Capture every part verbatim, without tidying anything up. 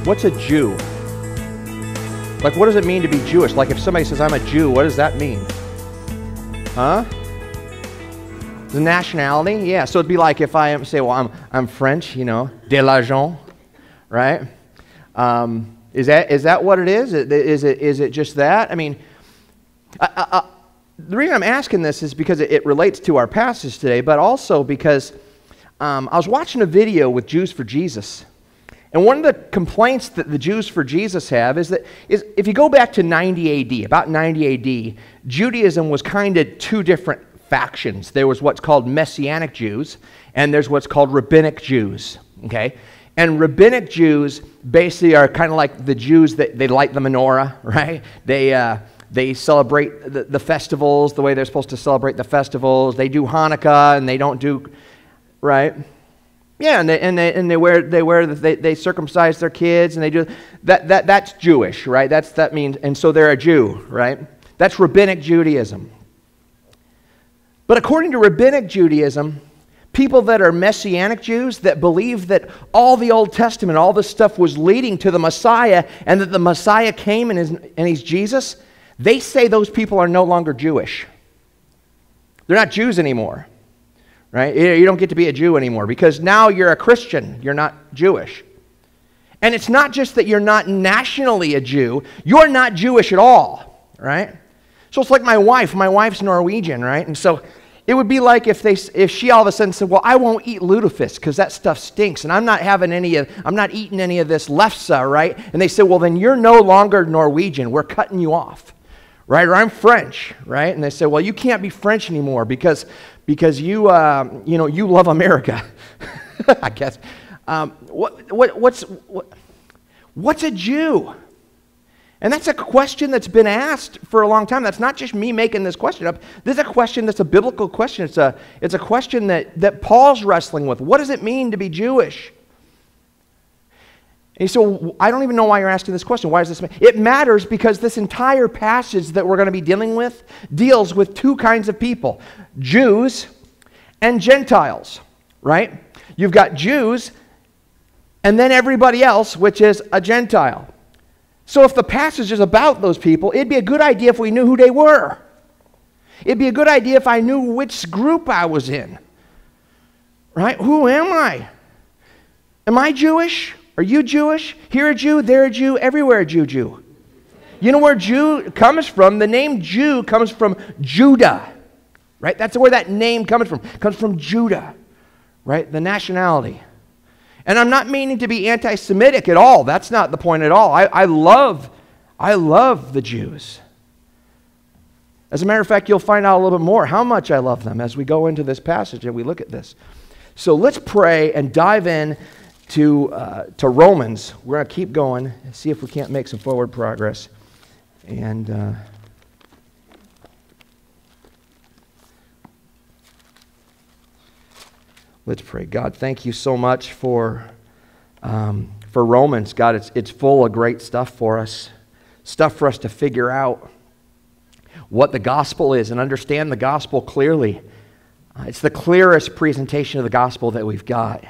What's a Jew? Like, what does it mean to be Jewish? Like, if somebody says, I'm a Jew, what does that mean? Huh? The nationality? Yeah, so it'd be like if I am, say, well, I'm, I'm French, you know, de l'argent, right? Um, is that is that what it is? Is it, is it just that? I mean, I, I, I, the reason I'm asking this is because it, it relates to our passage today, but also because um, I was watching a video with Jews for Jesus. And one of the complaints that the Jews for Jesus have is that is if you go back to ninety A D, about ninety A D, Judaism was kind of two different factions. There was what's called Messianic Jews, and there's what's called Rabbinic Jews, okay? And Rabbinic Jews basically are kind of like the Jews that they light the menorah, right? They, uh, they celebrate the, the festivals the way they're supposed to celebrate the festivals. They do Hanukkah, and they don't do, right? Yeah, and they and they and they wear they wear they, they circumcise their kids, and they do that that that's Jewish, right? That's that means, and so they're a Jew, right? That's Rabbinic Judaism. But according to Rabbinic Judaism, people that are Messianic Jews that believe that all the Old Testament, all this stuff was leading to the Messiah, and that the Messiah came and is and he's Jesus, they say those people are no longer Jewish. They're not Jews anymore. Right? You don't get to be a Jew anymore because now you're a Christian. You're not Jewish. And it's not just that you're not nationally a Jew. You're not Jewish at all. Right? So it's like my wife. My wife's Norwegian, right? And so it would be like if they, if she all of a sudden said, well, I won't eat lutefisk because that stuff stinks. And I'm not having any of, I'm not eating any of this lefse, right? And they said, well, then you're no longer Norwegian. We're cutting you off. Right? Or I'm French, right? And they say, well, you can't be French anymore because because you uh, you know you love America. I guess. Um, what what what's what, what's a Jew? And that's a question that's been asked for a long time. That's not just me making this question up. This is a question that's a biblical question. It's a it's a question that that Paul's wrestling with. What does it mean to be Jewish? And so I don't even know why you're asking this question. Why does this matter? It matters because this entire passage that we're going to be dealing with deals with two kinds of people, Jews and Gentiles, right? You've got Jews and then everybody else, which is a Gentile. So if the passage is about those people, it'd be a good idea if we knew who they were. It'd be a good idea if I knew which group I was in, right? Who am I? Am I Jewish? Are you Jewish? Here a Jew, there a Jew, everywhere a Jew, Jew. You know where Jew comes from? The name Jew comes from Judah, right? That's where that name comes from. It comes from Judah, right? The nationality. And I'm not meaning to be anti-Semitic at all. That's not the point at all. I, I love, I love the Jews. As a matter of fact, you'll find out a little bit more how much I love them as we go into this passage and we look at this. So let's pray and dive in to, uh, to Romans. We're going to keep going and see if we can't make some forward progress. And uh, let's pray. God, thank you so much for, um, for Romans. God, it's, it's full of great stuff for us, stuff for us to figure out what the gospel is and understand the gospel clearly. Uh, it's the clearest presentation of the gospel that we've got.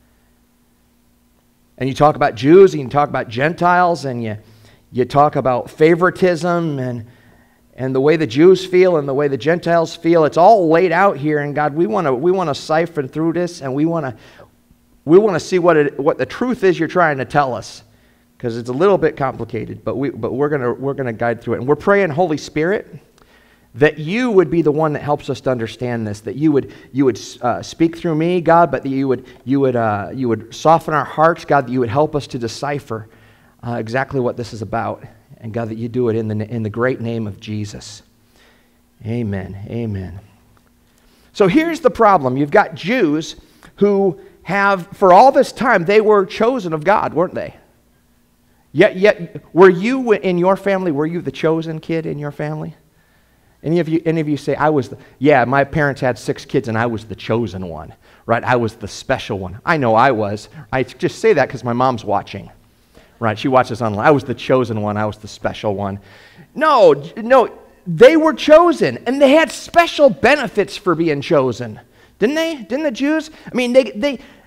And you talk about Jews, and you talk about Gentiles, and you, you talk about favoritism and, and the way the Jews feel and the way the Gentiles feel. It's all laid out here, and God, we want to we want to siphon through this, and we want to we want to see what it, what the truth is you're trying to tell us, because it's a little bit complicated, but we but we're gonna we're gonna guide through it, and we're praying, Holy Spirit, that you would be the one that helps us to understand this, that you would you would uh, speak through me, God, but that you would you would uh, you would soften our hearts, God, that you would help us to decipher uh, exactly what this is about, and God, that you do it in the in the great name of Jesus. Amen. Amen. So here's the problem: you've got Jews who have, for all this time, they were chosen of God, weren't they? Yet, yet, were you in your family? Were you the chosen kid in your family? Any of you, any of you say, I was the, yeah, my parents had six kids and I was the chosen one, right? I was the special one. I know I was. I just say that because my mom's watching, right? She watches online. I was the chosen one. I was the special one. No, no, they were chosen and they had special benefits for being chosen. Didn't they? Didn't the Jews? I mean, they, they,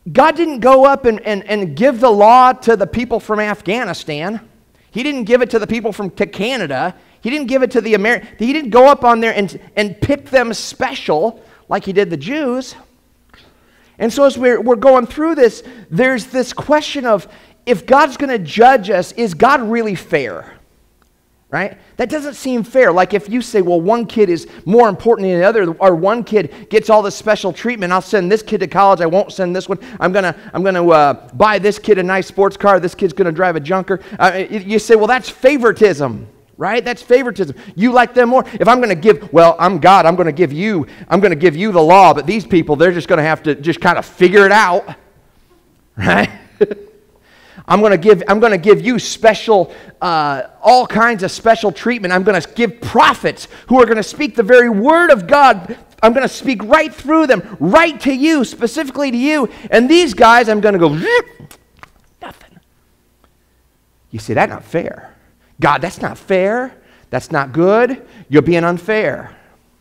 God didn't go up and, and, and give the law to the people from Afghanistan. He didn't give it to the people from to Canada. He didn't give it to the Ameri- He didn't go up on there and, and pick them special like he did the Jews. And so as we're, we're going through this, there's this question of, if God's going to judge us, is God really fair? Right? That doesn't seem fair. Like if you say, well, one kid is more important than the other, or one kid gets all this special treatment, I'll send this kid to college, I won't send this one. I'm going to I'm gonna, uh, buy this kid a nice sports car, this kid's going to drive a junker. Uh, you say, well, that's favoritism. Right? That's favoritism. You like them more. If I'm going to give, well, I'm God, I'm going to give you, I'm going to give you the law, but these people, they're just going to have to just kind of figure it out. Right? I'm going to give, I'm going to give you special, uh, all kinds of special treatment. I'm going to give prophets who are going to speak the very word of God. I'm going to speak right through them, right to you, specifically to you. And these guys, I'm going to go, nothing. You say, that's not fair. God, that's not fair. That's not good. You're being unfair.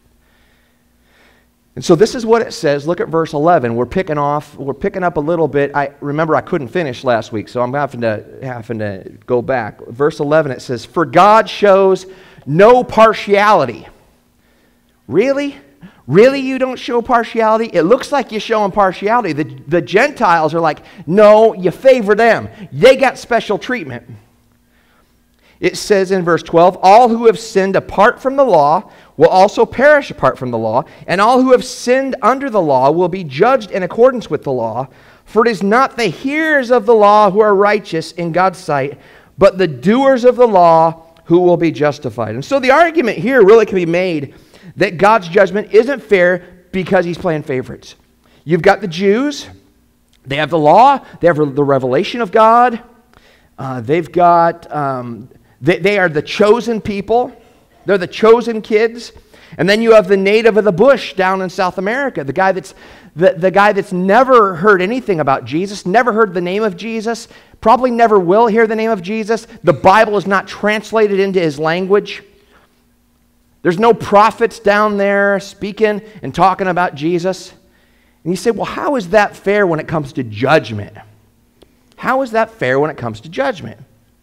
And so this is what it says. Look at verse eleven. We're picking off, we're picking up a little bit. I remember I couldn't finish last week, so I'm having to having to go back. Verse eleven, it says, "For God shows no partiality." Really? Really you don't show partiality? It looks like you're showing partiality. The, the Gentiles are like, no, you favor them. They got special treatment. It says in verse twelve, "All who have sinned apart from the law will also perish apart from the law, and all who have sinned under the law will be judged in accordance with the law. For it is not the hearers of the law who are righteous in God's sight, but the doers of the law who will be justified." And so the argument here really can be made that God's judgment isn't fair because he's playing favorites. You've got the Jews. They have the law. They have the revelation of God. Uh, they've got... Um, They, they are the chosen people. They're the chosen kids. And then you have the native of the bush down in South America, the guy that's the, the guy that's never heard anything about Jesus, never heard the name of Jesus, probably never will hear the name of Jesus. The Bible is not translated into his language. There's no prophets down there speaking and talking about Jesus. And you say, well, how is that fair when it comes to judgment? How is that fair when it comes to judgment?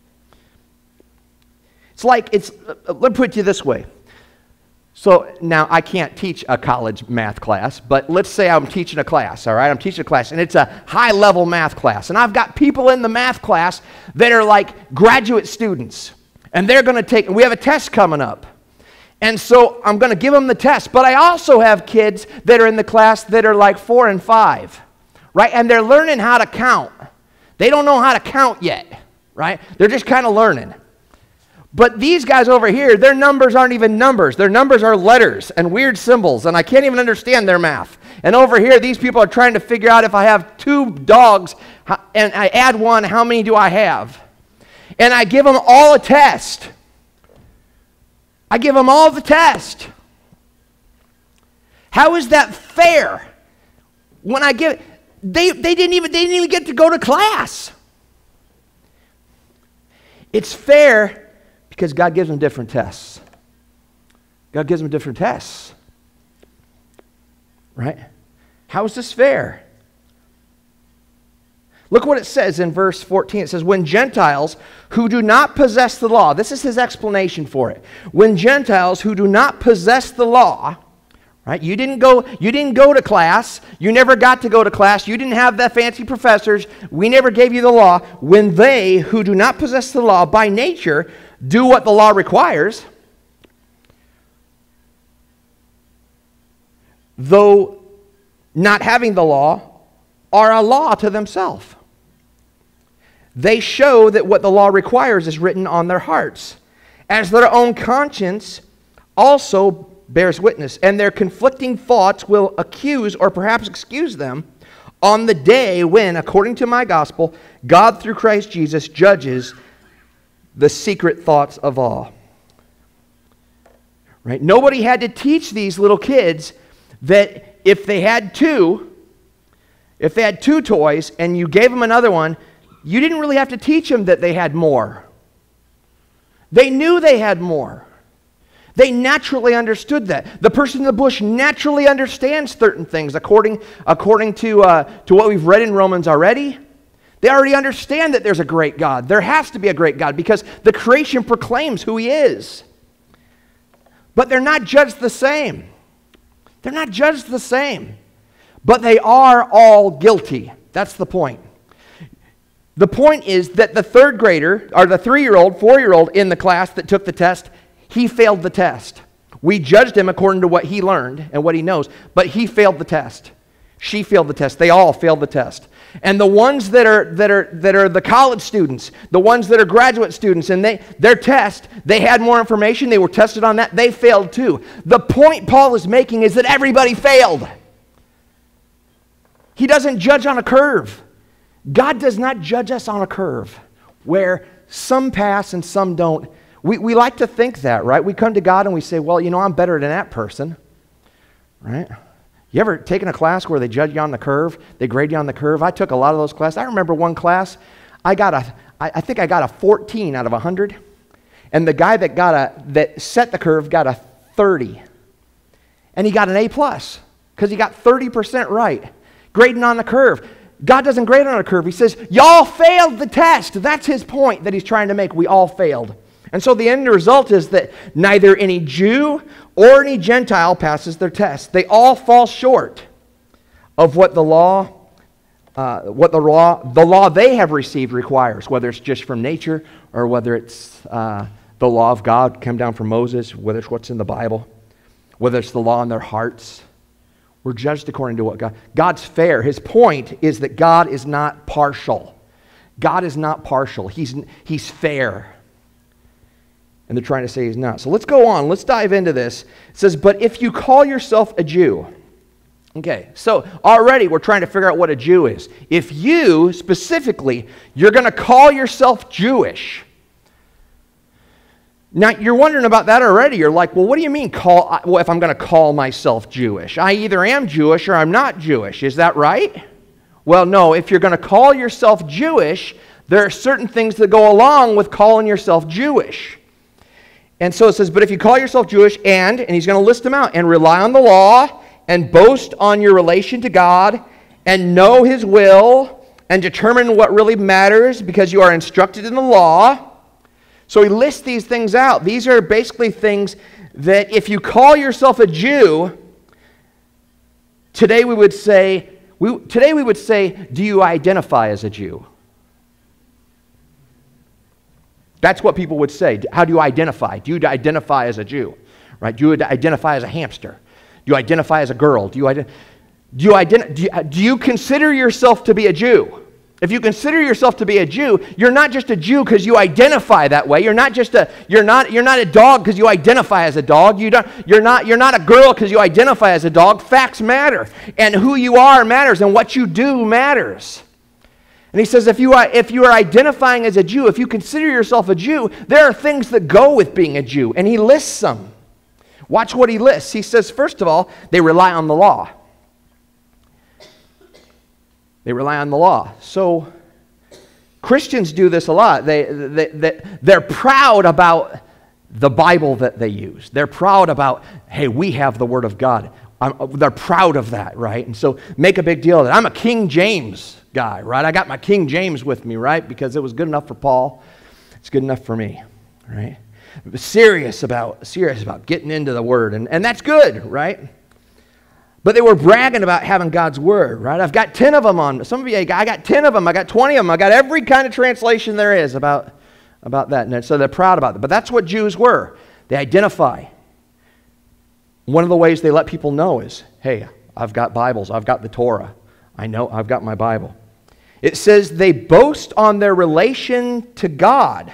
It's like, it's, uh, let me put it to you this way. So now I can't teach a college math class, but let's say I'm teaching a class, all right? I'm teaching a class, and it's a high-level math class. And I've got people in the math class that are like graduate students, and they're going to take, and we have a test coming up. And so I'm going to give them the test, but I also have kids that are in the class that are like four and five, right? And they're learning how to count. They don't know how to count yet, right? They're just kind of learning. But these guys over here, their numbers aren't even numbers. Their numbers are letters and weird symbols, and I can't even understand their math. And over here, these people are trying to figure out if I have two dogs and I add one, how many do I have? And I give them all a test. I give them all the test. How is that fair? When I give, they, they, didn't even, they didn't even get to go to class. It's fair because God gives them different tests. God gives them different tests. Right? How is this fair? Look what it says in verse fourteen. It says, "When Gentiles who do not possess the law," this is his explanation for it. "When Gentiles who do not possess the law," right? You didn't go, you didn't go to class. You never got to go to class. You didn't have the fancy professors. We never gave you the law. "When they who do not possess the law by nature do what the law requires, though not having the law, are a law to themselves. They show that what the law requires is written on their hearts, as their own conscience also bears witness, and their conflicting thoughts will accuse or perhaps excuse them on the day when, according to my gospel, God through Christ Jesus judges the secret thoughts of all." Right? Nobody had to teach these little kids that if they had two, if they had two toys and you gave them another one, you didn't really have to teach them that they had more. They knew they had more. They naturally understood that. The person in the bush naturally understands certain things according, according to, uh, to what we've read in Romans already. They already understand that there's a great God. There has to be a great God because the creation proclaims who He is. But they're not judged the same. They're not judged the same. But they are all guilty. That's the point. The point is that the third grader, or the three-year-old, four-year-old in the class that took the test, he failed the test. We judged him according to what he learned and what he knows, but he failed the test. She failed the test. They all failed the test. And the ones that are that are that are the college students, the ones that are graduate students, and they their test, they had more information, they were tested on that, they failed too. The point Paul is making is that everybody failed. He doesn't judge on a curve. God does not judge us on a curve where some pass and some don't. We, we like to think that, right? We come to God and we say, well, you know, I'm better than that person, right? You ever taken a class where they judge you on the curve? They grade you on the curve? I took a lot of those classes. I remember one class, I got a, I, I think I got a fourteen out of one hundred. And the guy that got a, that set the curve got a thirty. And he got an A plus because he got thirty percent right. Grading on the curve. God doesn't grade on a curve. He says, y'all failed the test. That's his point that he's trying to make. We all failed. And so the end result is that neither any Jew or any Gentile passes their test. They all fall short of what the law, uh, what the law, the law they have received requires, whether it's just from nature or whether it's uh, the law of God come down from Moses, whether it's what's in the Bible, whether it's the law in their hearts. We're judged according to what God... God's fair. His point is that God is not partial. God is not partial. He's, he's fair. And they're trying to say He's not. So let's go on. Let's dive into this. It says, but if you call yourself a Jew... Okay, so already we're trying to figure out what a Jew is. If you, specifically, you're going to call yourself Jewish... Now, you're wondering about that already. You're like, well, what do you mean call? Well, if I'm going to call myself Jewish? I either am Jewish or I'm not Jewish. Is that right? Well, no. If you're going to call yourself Jewish, there are certain things that go along with calling yourself Jewish. And so it says, but if you call yourself Jewish and, and he's going to list them out, and rely on the law, and boast on your relation to God, and know His will, and determine what really matters because you are instructed in the law. So he lists these things out. These are basically things that if you call yourself a Jew, today we would say, we, today we would say, do you identify as a Jew? That's what people would say. How do you identify? Do you identify as a Jew? Right? Do you identify as a hamster? Do you identify as a girl? Do you, do you, ident- do you, do you consider yourself to be a Jew? If you consider yourself to be a Jew, you're not just a Jew because you identify that way. You're not just a you're not you're not a dog because you identify as a dog. You don't you're not you're not a girl because you identify as a dog. Facts matter, and who you are matters, and what you do matters. And he says, if you are if you are identifying as a Jew, if you consider yourself a Jew, there are things that go with being a Jew, and he lists them. Watch what he lists. He says, first of all, they rely on the law. They rely on the law. So Christians do this a lot. They, they, they, they're proud about the Bible that they use. They're proud about, hey, we have the Word of God. I'm, they're proud of that, right? And so make a big deal of that. I'm a King James guy, right? I got my King James with me, right? Because it was good enough for Paul. It's good enough for me, right? Serious about, serious about getting into the Word. And, and that's good, right? But they were bragging about having God's Word, right? I've got ten of them on. Some of you, I got ten of them. I got twenty of them. I got every kind of translation there is about, about that. And so they're proud about it. But that's what Jews were. They identify. One of the ways they let people know is, hey, I've got Bibles. I've got the Torah. I know I've got my Bible. It says they boast on their relation to God.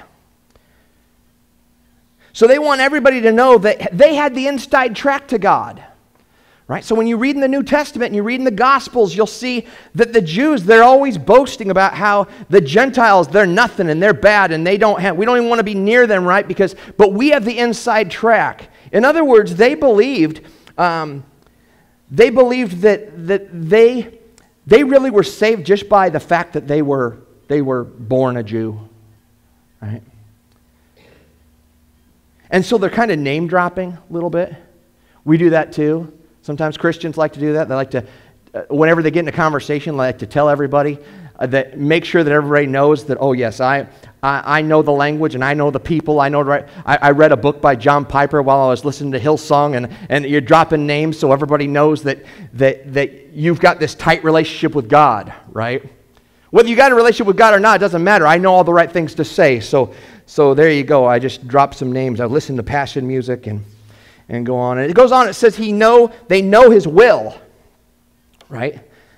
So they want everybody to know that they had the inside track to God. Right? So when you read in the New Testament and you read in the Gospels, you'll see that the Jews, they're always boasting about how the Gentiles, they're nothing and they're bad and they don't have, we don't even want to be near them, right? Because, but we have the inside track. In other words, they believed, um, they believed that that they they really were saved just by the fact that they were they were born a Jew, right? And so they're kind of name dropping a little bit. We do that too. Sometimes Christians like to do that. They like to, uh, whenever they get in a conversation, they like to tell everybody, uh, that make sure that everybody knows that, oh yes, I, I, I know the language and I know the people. I know the right. I, I read a book by John Piper while I was listening to Hillsong, and, and you're dropping names so everybody knows that, that, that you've got this tight relationship with God, right? Whether you got a relationship with God or not, it doesn't matter. I know all the right things to say. So, so there you go. I just dropped some names. I listened to Passion music and, and go on. And it goes on. It says he know they know his will, right?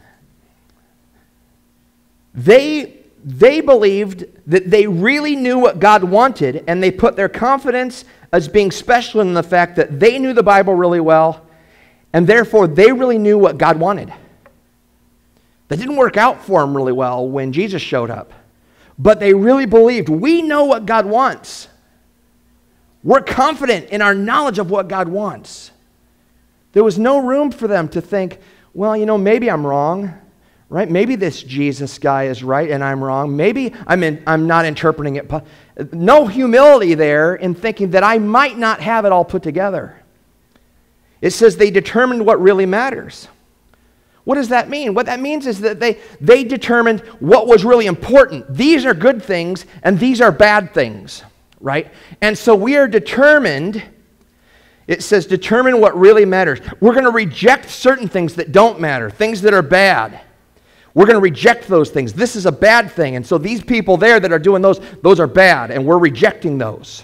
They, they believed that they really knew what God wanted, and they put their confidence as being special in the fact that they knew the Bible really well, and therefore they really knew what God wanted. That didn't work out for them really well when Jesus showed up. But they really believed, we know what God wants. We're confident in our knowledge of what God wants. There was no room for them to think, well, you know, maybe I'm wrong. Right? Maybe this Jesus guy is right and I'm wrong. Maybe I'm, in, I'm not interpreting it. No humility there in thinking that I might not have it all put together. It says they determined what really matters. What does that mean? What that means is that they, they determined what was really important. These are good things and these are bad things. Right? And so we are determined. It says determine what really matters. We're going to reject certain things that don't matter, things that are bad. We're going to reject those things. This is a bad thing. And so these people there that are doing those, those are bad, and we're rejecting those.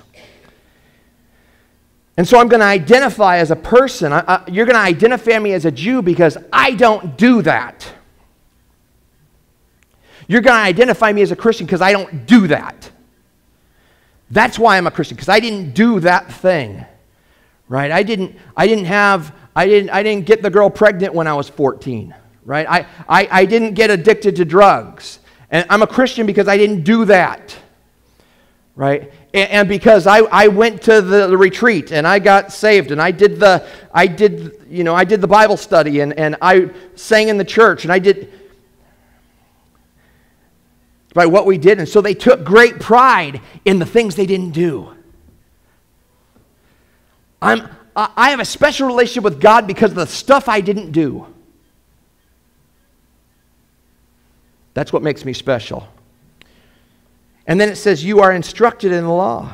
And so I'm going to identify as a person. I, I, you're going to identify me as a Jew because I don't do that. You're going to identify me as a Christian because I don't do that. That's why I'm a Christian, because I didn't do that thing. Right? I didn't, I didn't have, I didn't, I didn't get the girl pregnant when I was fourteen. Right? I, I, I didn't get addicted to drugs. And I'm a Christian because I didn't do that. Right? And, and because I, I went to the, the retreat and I got saved and I did the I did you know I did the Bible study and, and I sang in the church and I did by what we did. And so they took great pride in the things they didn't do. I'm I have a special relationship with God because of the stuff I didn't do. That's what makes me special. And then it says, you are instructed in the law.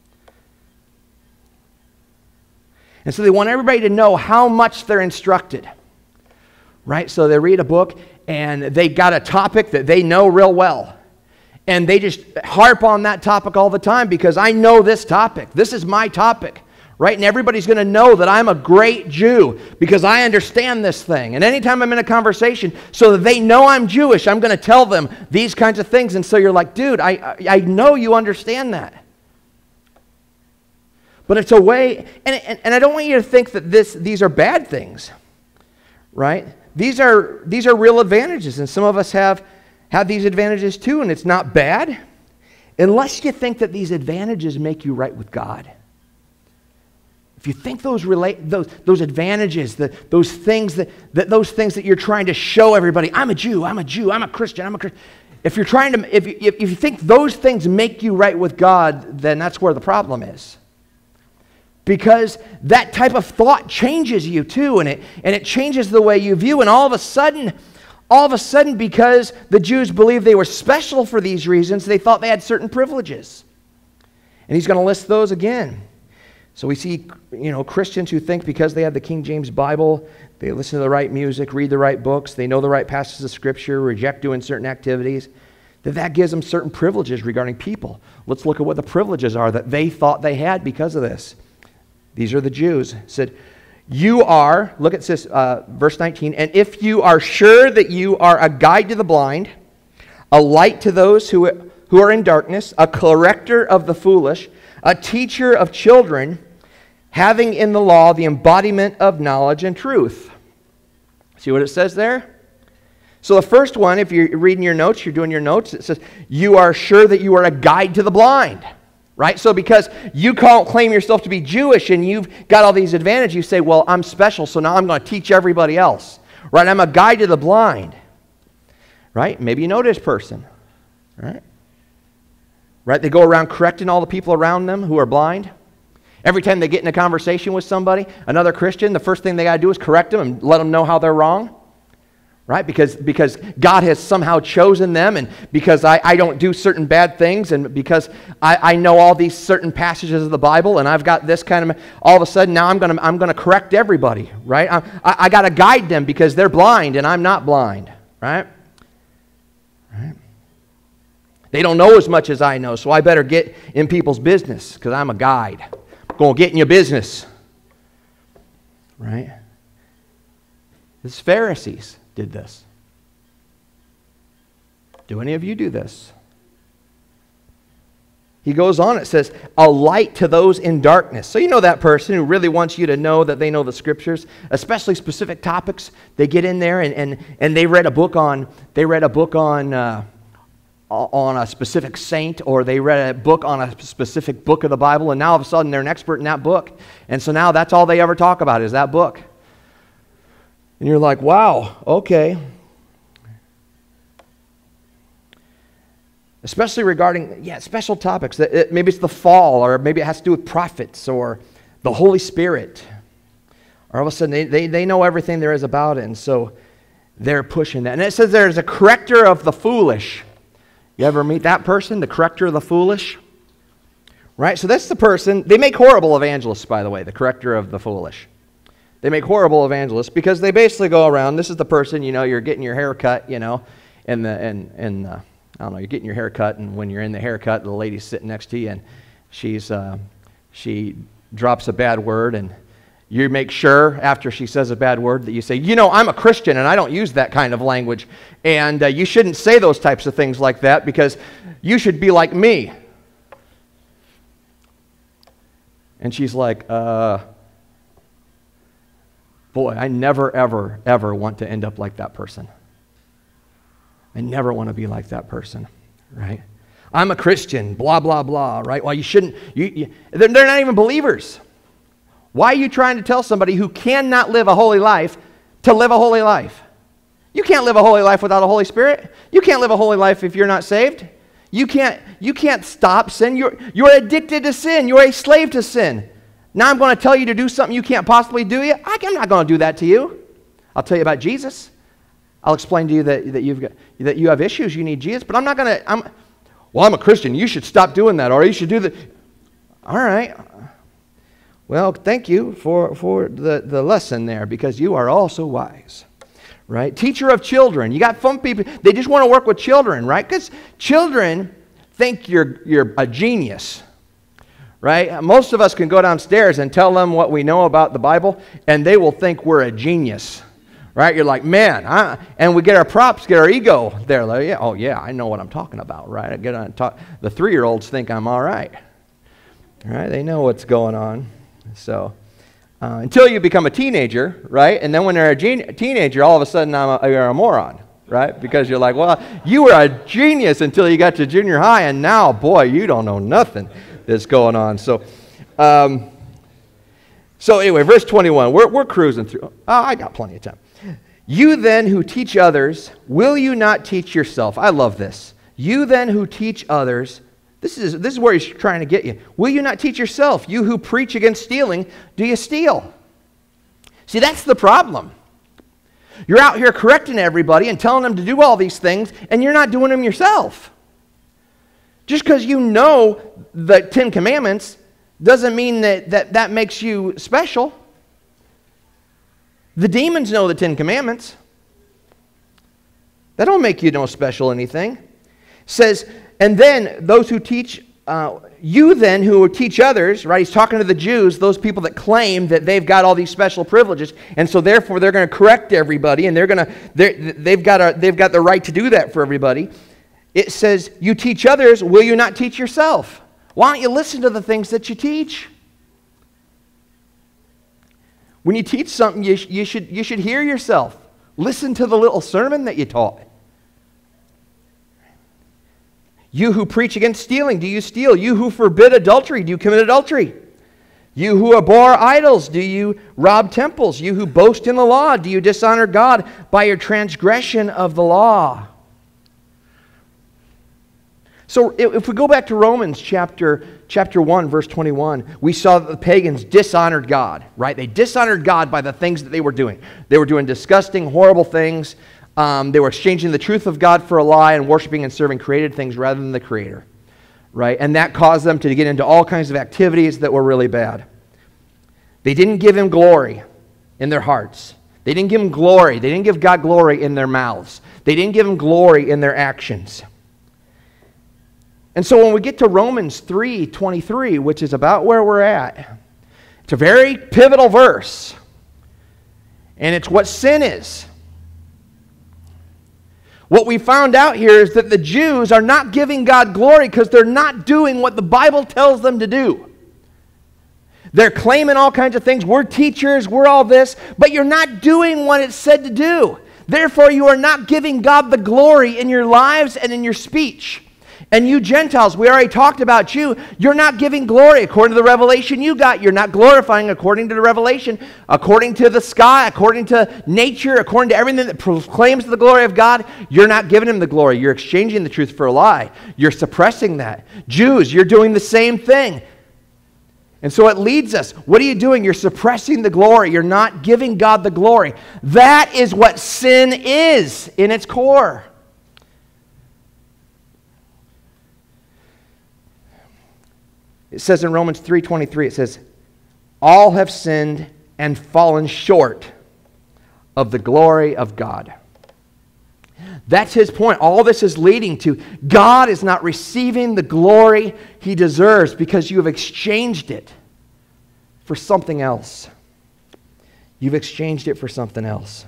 And so they want everybody to know how much they're instructed. Right? So they read a book and they got a topic that they know real well. And they just harp on that topic all the time because I know this topic. This is my topic. Right? And everybody's going to know that I'm a great Jew because I understand this thing. And anytime I'm in a conversation, so that they know I'm Jewish, I'm going to tell them these kinds of things. And so you're like, dude, I, I know you understand that. But it's a way, and, and, and I don't want you to think that this these are bad things. Right? These are, these are real advantages. And some of us have, have these advantages too, and it's not bad. Unless you think that these advantages make you right with God. If you think those relate those those advantages, the, those things that, that those things that you're trying to show everybody, I'm a Jew, I'm a Jew, I'm a Christian, I'm a Christian. If you're trying to, if you, if you think those things make you right with God, then that's where the problem is. Because that type of thought changes you too, and it and it changes the way you view. And all of a sudden, all of a sudden, because the Jews believed they were special for these reasons, they thought they had certain privileges. And he's going to list those again. So we see, you know, Christians who think because they have the King James Bible, they listen to the right music, read the right books, they know the right passages of Scripture, reject doing certain activities, that that gives them certain privileges regarding people. Let's look at what the privileges are that they thought they had because of this. These are the Jews. It said, you are, look at this, uh, verse nineteen, and if you are sure that you are a guide to the blind, a light to those who, who are in darkness, a corrector of the foolish, a teacher of children, having in the law the embodiment of knowledge and truth. See what it says there? So the first one, if you're reading your notes, you're doing your notes, it says, you are sure that you are a guide to the blind. Right? So because you can't claim yourself to be Jewish and you've got all these advantages, you say, well, I'm special, so now I'm going to teach everybody else. Right? I'm a guide to the blind. Right? Maybe you know this person. Right? Right? They go around correcting all the people around them who are blind. Every time they get in a conversation with somebody, another Christian, the first thing they got to do is correct them and let them know how they're wrong. Right? Because, because God has somehow chosen them, and because I, I don't do certain bad things, and because I, I know all these certain passages of the Bible, and I've got this kind of, all of a sudden now I'm going to I'm going to correct everybody, right? I, I, I got to guide them because they're blind and I'm not blind, right? Right? They don't know as much as I know, so I better get in people's business because I'm a guide. I'm going to get in your business, right? This Pharisees did this. Do any of you do this? He goes on, it says, a light to those in darkness. So you know that person who really wants you to know that they know the Scriptures, especially specific topics. They get in there and, and, and they read a book on, they read a book on, uh, on a specific saint, or they read a book on a specific book of the Bible, and now all of a sudden they're an expert in that book. And so now that's all they ever talk about is that book. And you're like, wow, okay. Especially regarding, yeah, special topics. Maybe it's the fall, or maybe it has to do with prophets, or the Holy Spirit. Or all of a sudden, they, they, they know everything there is about it, and so they're pushing that. And it says there's a corrector of the foolish. You ever meet that person, the corrector of the foolish? Right? So that's the person, they make horrible evangelists, by the way, the corrector of the foolish. They make horrible evangelists because they basically go around, this is the person, you know, you're getting your hair cut, you know, and, the, and, and uh, I don't know, you're getting your hair cut, and when you're in the haircut, the lady's sitting next to you, and she's, uh, she drops a bad word, and you make sure after she says a bad word that you say, you know, I'm a Christian, and I don't use that kind of language, and uh, you shouldn't say those types of things like that because you should be like me. And she's like, uh... boy, I never, ever, ever want to end up like that person. I never want to be like that person, right? I'm a Christian, blah, blah, blah, right? Well, you shouldn't, you, you, they're, they're not even believers. Why are you trying to tell somebody who cannot live a holy life to live a holy life? You can't live a holy life without a Holy Spirit. You can't live a holy life if you're not saved. You can't, you can't stop sin. You're, you're addicted to sin. You're a slave to sin. Now I'm going to tell you to do something you can't possibly do yet. I'm not going to do that to you. I'll tell you about Jesus. I'll explain to you that, that, you've got, that you have issues, you need Jesus, but I'm not going to, I'm, well, I'm a Christian. You should stop doing that, or you should do that. All right. Well, thank you for, for the, the lesson there, because you are all so wise, right? Teacher of children. You got fun people. They just want to work with children, right? Because children think you're, you're a genius. Right? Most of us can go downstairs and tell them what we know about the Bible, and they will think we're a genius. Right? You're like, man, I, and we get our props, get our ego there. Like, yeah, oh yeah, I know what I'm talking about, right? I get on talk. The three-year-olds think I'm all right. Right? They know what's going on. So, uh, until you become a teenager, right? And then when they're a gen- teenager, all of a sudden I'm a, you're a moron, right? Because you're like, well, you were a genius until you got to junior high, and now, boy, you don't know nothing that's going on. So, um, so anyway, verse twenty-one, we're, we're cruising through. Oh, I got plenty of time. You then who teach others, will you not teach yourself? I love this. You then who teach others, this is, this is where he's trying to get you. Will you not teach yourself? You who preach against stealing, do you steal? See, that's the problem. You're out here correcting everybody and telling them to do all these things, and you're not doing them yourself. Just because you know the Ten Commandments doesn't mean that, that that makes you special. The demons know the Ten Commandments. That don't make you no special anything. It says, and then those who teach, uh, you then who teach others, right? He's talking to the Jews, those people that claim that they've got all these special privileges, and so therefore they're going to correct everybody, and they're going to, they've got a, they've got the right to do that for everybody. It says, you teach others, will you not teach yourself? Why don't you listen to the things that you teach? When you teach something, you, sh- you, should, you should hear yourself. Listen to the little sermon that you taught. You who preach against stealing, do you steal? You who forbid adultery, do you commit adultery? You who abhor idols, do you rob temples? You who boast in the law, do you dishonor God by your transgression of the law? So if we go back to Romans chapter, chapter one, verse twenty-one, we saw that the pagans dishonored God, right? They dishonored God by the things that they were doing. They were doing disgusting, horrible things. Um, they were exchanging the truth of God for a lie and worshiping and serving created things rather than the Creator, right? And that caused them to get into all kinds of activities that were really bad. They didn't give Him glory in their hearts. They didn't give Him glory. They didn't give God glory in their mouths. They didn't give Him glory in their actions. And so when we get to Romans three twenty-three, which is about where we're at, it's a very pivotal verse. And it's what sin is. What we found out here is that the Jews are not giving God glory because they're not doing what the Bible tells them to do. They're claiming all kinds of things. We're teachers, we're all this, but you're not doing what it's said to do. Therefore, you are not giving God the glory in your lives and in your speech. And you Gentiles, we already talked about you. You're not giving glory according to the revelation you got. You're not glorifying according to the revelation, according to the sky, according to nature, according to everything that proclaims the glory of God. You're not giving Him the glory. You're exchanging the truth for a lie. You're suppressing that. Jews, you're doing the same thing. And so it leads us. What are you doing? You're suppressing the glory. You're not giving God the glory. That is what sin is in its core. It says in Romans three twenty-three, it says, all have sinned and fallen short of the glory of God. That's his point. All this is leading to God is not receiving the glory He deserves because you have exchanged it for something else. You've exchanged it for something else.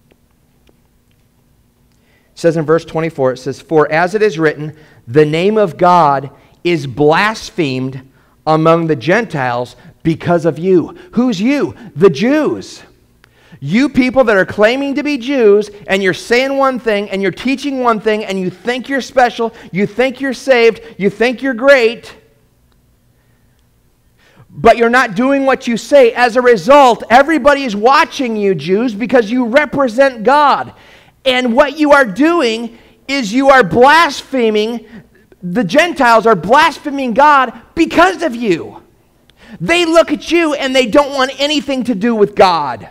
It says in verse twenty-four, it says, for as it is written, the name of God is blasphemed among the Gentiles because of you. Who's you? The Jews. You people that are claiming to be Jews, and you're saying one thing, and you're teaching one thing, and you think you're special, you think you're saved, you think you're great, but you're not doing what you say. As a result, everybody is watching you, Jews, because you represent God. And what you are doing is you are blaspheming. The Gentiles are blaspheming God because of you. They look at you and they don't want anything to do with God.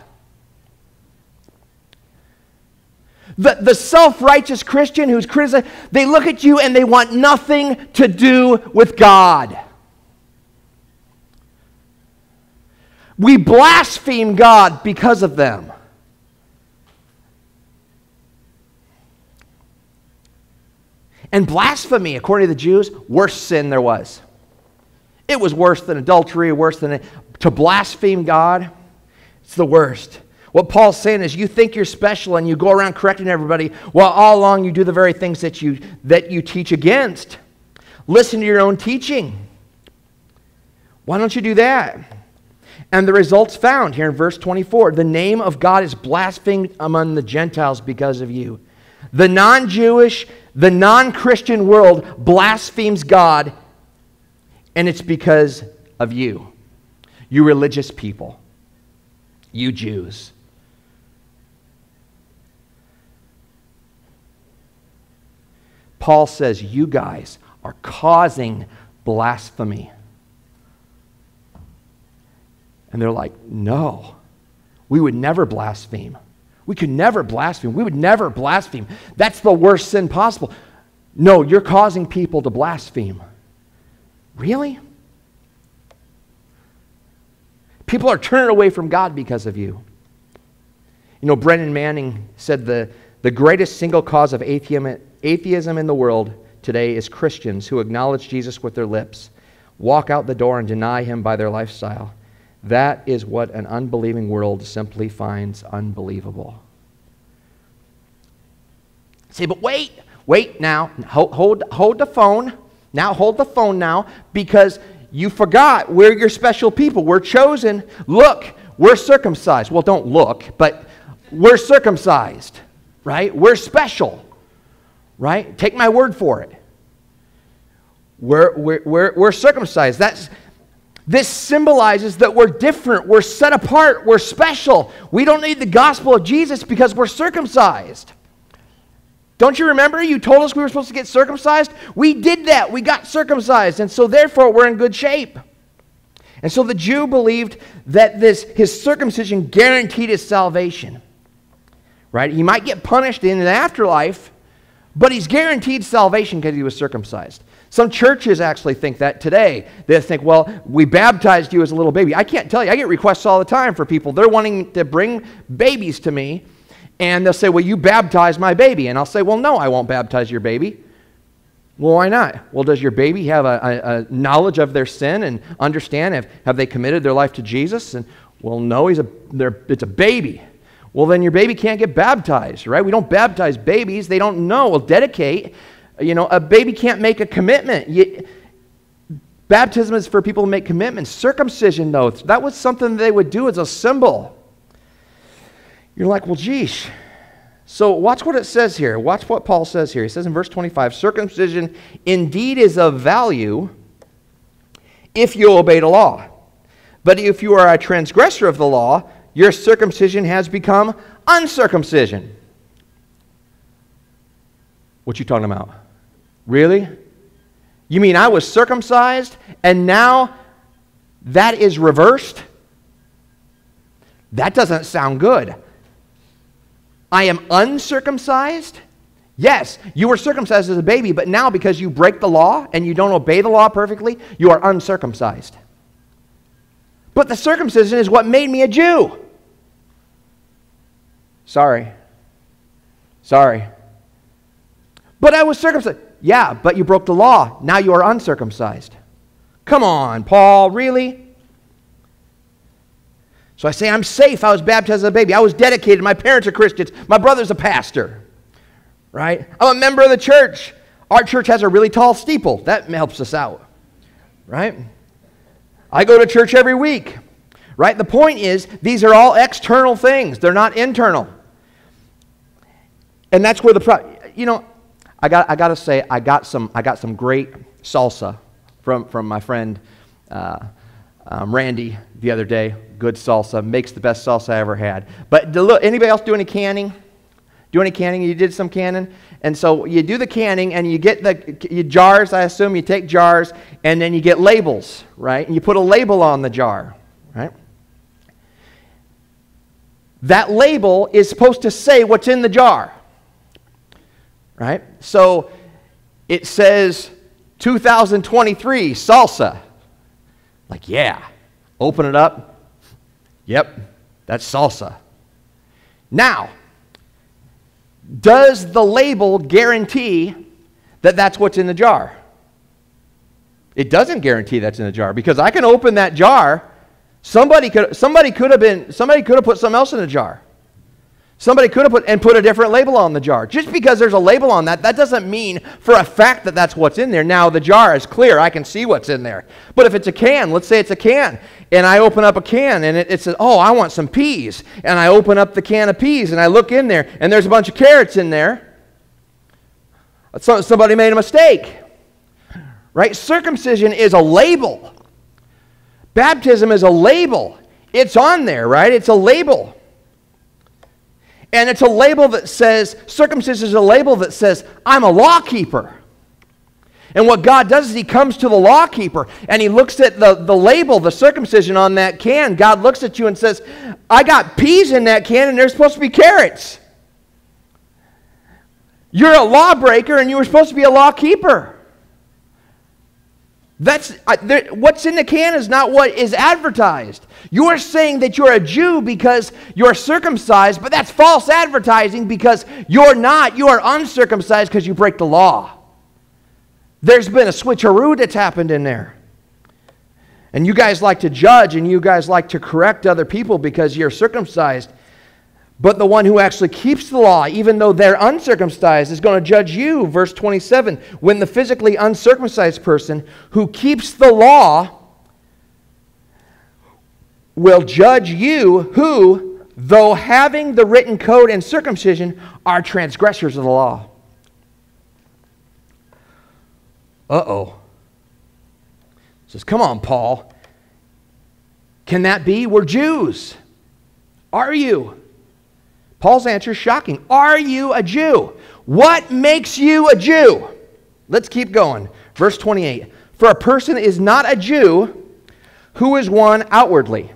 The, the self-righteous Christian who's criticized, they look at you and they want nothing to do with God. We blaspheme God because of them. And blasphemy, according to the Jews, worst sin there was. It was worse than adultery, worse than to blaspheme God. It's the worst. What Paul's saying is you think you're special and you go around correcting everybody while all along you do the very things that you, that you teach against. Listen to your own teaching. Why don't you do that? And the results found here in verse twenty-four. The name of God is blasphemed among the Gentiles because of you. The non-Jewish, the non-Christian world blasphemes God, and it's because of you. You religious people. You Jews. Paul says you guys are causing blasphemy. And they're like, no, we would never blaspheme. We could never blaspheme. We would never blaspheme. That's the worst sin possible. No, you're causing people to blaspheme. Really? People are turning away from God because of you. You know, Brennan Manning said the, the greatest single cause of atheism, atheism in the world today is Christians who acknowledge Jesus with their lips, walk out the door and deny Him by their lifestyle. That is what an unbelieving world simply finds unbelievable. Say, but wait, wait now, hold, hold, hold the phone. Now hold the phone now, because you forgot we're your special people. We're chosen. Look, we're circumcised. Well, don't look, but we're circumcised, right? We're special, right? Take my word for it. We're, we're, we're, we're circumcised. That's... This symbolizes that we're different, we're set apart, we're special. We don't need the gospel of Jesus because we're circumcised. Don't you remember? You told us we were supposed to get circumcised. We did that. We got circumcised. And so therefore we're in good shape. And so the Jew believed that this his circumcision guaranteed his salvation. Right? He might get punished in the afterlife, but he's guaranteed salvation because he was circumcised. Some churches actually think that today. They think, well, we baptized you as a little baby. I can't tell you. I get requests all the time for people. They're wanting to bring babies to me, and they'll say, well, you baptized my baby. And I'll say, well, no, I won't baptize your baby. Well, why not? Well, does your baby have a, a, a knowledge of their sin and understand? Have, have they committed their life to Jesus? And, well, no, he's a, it's a baby. Well, then your baby can't get baptized, right? We don't baptize babies. They don't know. We'll dedicate. You know, a baby can't make a commitment. You, baptism is for people to make commitments. Circumcision, though, that was something they would do as a symbol. You're like, well, geesh. So watch what it says here. Watch what Paul says here. He says in verse twenty-five, circumcision indeed is of value if you obey the law. But if you are a transgressor of the law, your circumcision has become uncircumcision. What you talking about? Really? You mean I was circumcised and now that is reversed? That doesn't sound good. I am uncircumcised? Yes, you were circumcised as a baby, but now because you break the law and you don't obey the law perfectly, you are uncircumcised. But the circumcision is what made me a Jew. Sorry. Sorry. But I was circumcised. Yeah, but you broke the law. Now you are uncircumcised. Come on, Paul, really? So I say, I'm safe. I was baptized as a baby. I was dedicated. My parents are Christians. My brother's a pastor. Right? I'm a member of the church. Our church has a really tall steeple. That helps us out. Right? I go to church every week. Right? The point is, these are all external things. They're not internal. And that's where the problem, you know, I got I got to say I got some I got some great salsa from from my friend uh, um, Randy the other day. Good salsa, makes the best salsa I ever had. But do, look, anybody else do any canning? Do any canning? You did some canning, and so you do the canning, and you get the you jars. I assume you take jars, and then you get labels, right? And you put a label on the jar, right? That label is supposed to say what's in the jar. Right? So it says two thousand twenty-three salsa. Like, yeah. Open it up. Yep, that's salsa. Now, does the label guarantee that that's what's in the jar? It doesn't guarantee that's in the jar because I can open that jar. Somebody could somebody could have been somebody could have put something else in the jar. Somebody could have put and put a different label on the jar. Just because there's a label on that, that doesn't mean for a fact that that's what's in there. Now, the jar is clear. I can see what's in there. But if it's a can, let's say it's a can, and I open up a can, and it, it says, oh, I want some peas. And I open up the can of peas, and I look in there, and there's a bunch of carrots in there. So, somebody made a mistake. Right? Circumcision is a label. Baptism is a label. It's on there, right? It's a label. And it's a label that says, circumcision is a label that says, I'm a law keeper. And what God does is he comes to the law keeper and he looks at the, the label, the circumcision on that can. God looks at you and says, I got peas in that can and they're supposed to be carrots. You're a lawbreaker and you were supposed to be a law keeper. That's, uh, there, what's in the can is not what is advertised. You are saying that you're a Jew because you're circumcised, but that's false advertising because you're not. You are uncircumcised because you break the law. There's been a switcheroo that's happened in there. And you guys like to judge and you guys like to correct other people because you're circumcised. But the one who actually keeps the law, even though they're uncircumcised, is going to judge you. Verse twenty-seven, when the physically uncircumcised person who keeps the law will judge you who, though having the written code and circumcision, are transgressors of the law. Uh-oh. Says, come on, Paul. Can that be? We're Jews. Are you? Paul's answer is shocking. Are you a Jew? What makes you a Jew? Let's keep going. Verse twenty-eight. For a person is not a Jew who is one outwardly.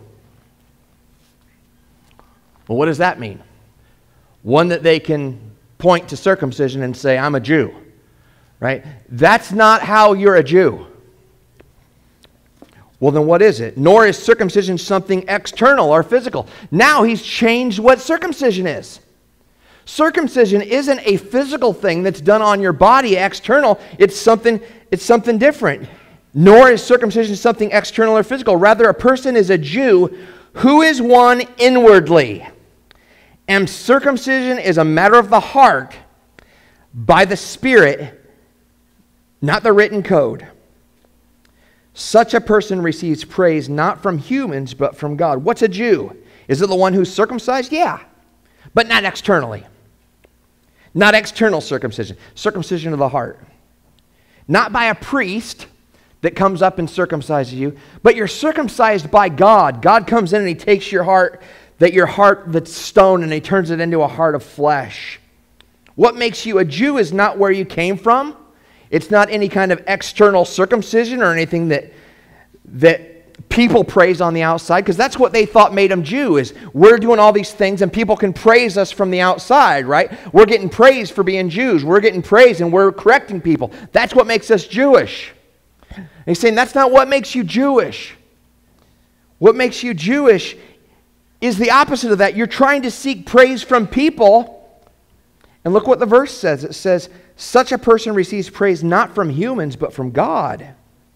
Well, what does that mean? One that they can point to circumcision and say, I'm a Jew. Right? That's not how you're a Jew. Well, then what is it? Nor is circumcision something external or physical. Now he's changed what circumcision is. Circumcision isn't a physical thing that's done on your body, external. It's something, it's something different. Nor is circumcision something external or physical. Rather, a person is a Jew who is one inwardly. And circumcision is a matter of the heart by the Spirit, not the written code. Such a person receives praise not from humans, but from God. What's a Jew? Is it the one who's circumcised? Yeah, but not externally. Not external circumcision. Circumcision of the heart. Not by a priest that comes up and circumcises you, but you're circumcised by God. God comes in and He takes your heart, that your heart that's stone, and He turns it into a heart of flesh. What makes you a Jew is not where you came from. It's not any kind of external circumcision or anything that, that people praise on the outside, because that's what they thought made them Jew, is we're doing all these things and people can praise us from the outside, right? We're getting praised for being Jews. We're getting praised and we're correcting people. That's what makes us Jewish. And he's saying that's not what makes you Jewish. What makes you Jewish is the opposite of that. You're trying to seek praise from people. And look what the verse says. It says, such a person receives praise not from humans, but from God.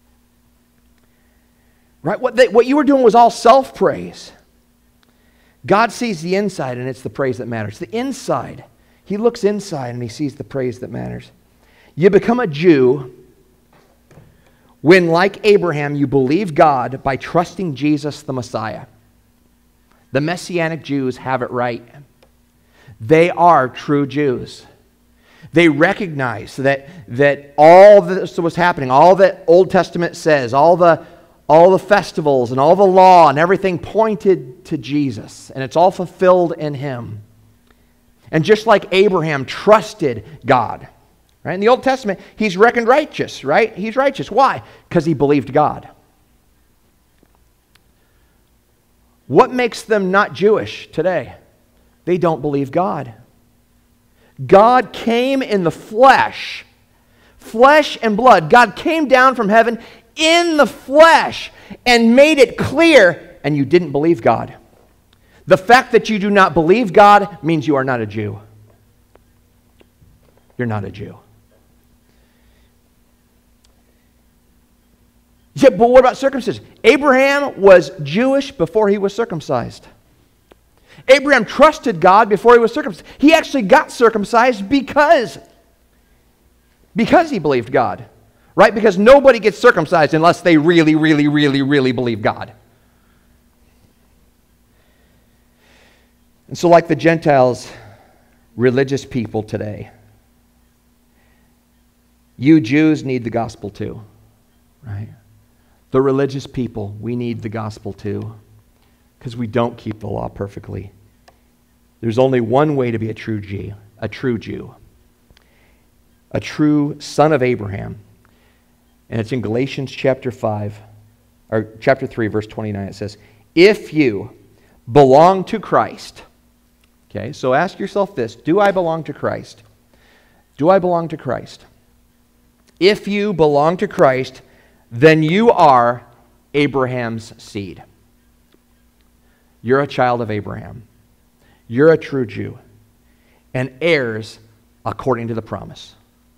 Right? What, they, what you were doing was all self-praise. God sees the inside, and it's the praise that matters. The inside. He looks inside, and He sees the praise that matters. You become a Jew when, like Abraham, you believe God by trusting Jesus the Messiah. The Messianic Jews have it right. They are true Jews. They recognize that, that all this was happening, all that Old Testament says, all the, all the festivals and all the law and everything pointed to Jesus. And it's all fulfilled in Him. And just like Abraham trusted God, right? In the Old Testament, he's reckoned righteous, right? He's righteous. Why? Because he believed God. What makes them not Jewish today? They don't believe God. God came in the flesh, flesh and blood. God came down from heaven in the flesh and made it clear, and you didn't believe God. The fact that you do not believe God means you are not a Jew. You're not a Jew. Yeah, but what about circumcision? Abraham was Jewish before he was circumcised. Abraham trusted God before he was circumcised. He actually got circumcised because, because he believed God. Right? Because nobody gets circumcised unless they really, really, really, really believe God. And so like the Gentiles, religious people today, you Jews need the gospel too. Right? The religious people, we need the gospel too. Because we don't keep the law perfectly. There's only one way to be a true Jew, a true Jew, a true son of Abraham. And it's in Galatians chapter five, or chapter three, verse twenty-nine. It says, if you belong to Christ. Okay, so ask yourself this. Do I belong to Christ? Do I belong to Christ? If you belong to Christ, then you are Abraham's seed. You're a child of Abraham. You're a true Jew. And heirs according to the promise.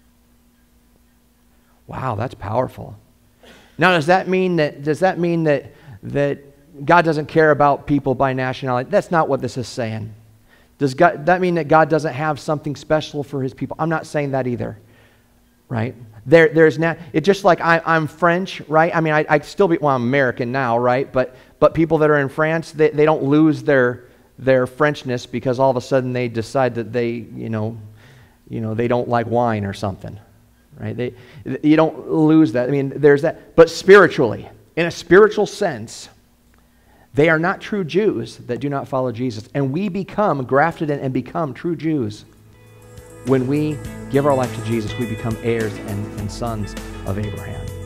Wow, that's powerful. Now, does that mean that does that mean that that God doesn't care about people by nationality? That's not what this is saying. Does God, that mean that God doesn't have something special for His people? I'm not saying that either. Right? There, there's not. It's just like I, I'm French, right? I mean, I, I still be. Well, I'm American now, right? But but people that are in France, they, they don't lose their their Frenchness because all of a sudden they decide that they, you know, you know, they don't like wine or something, right? They, you don't lose that. I mean, there's that. But spiritually, in a spiritual sense, They are not true Jews that do not follow Jesus. And we become grafted in and become true Jews. When we give our life to Jesus, we become heirs and, and sons of Abraham.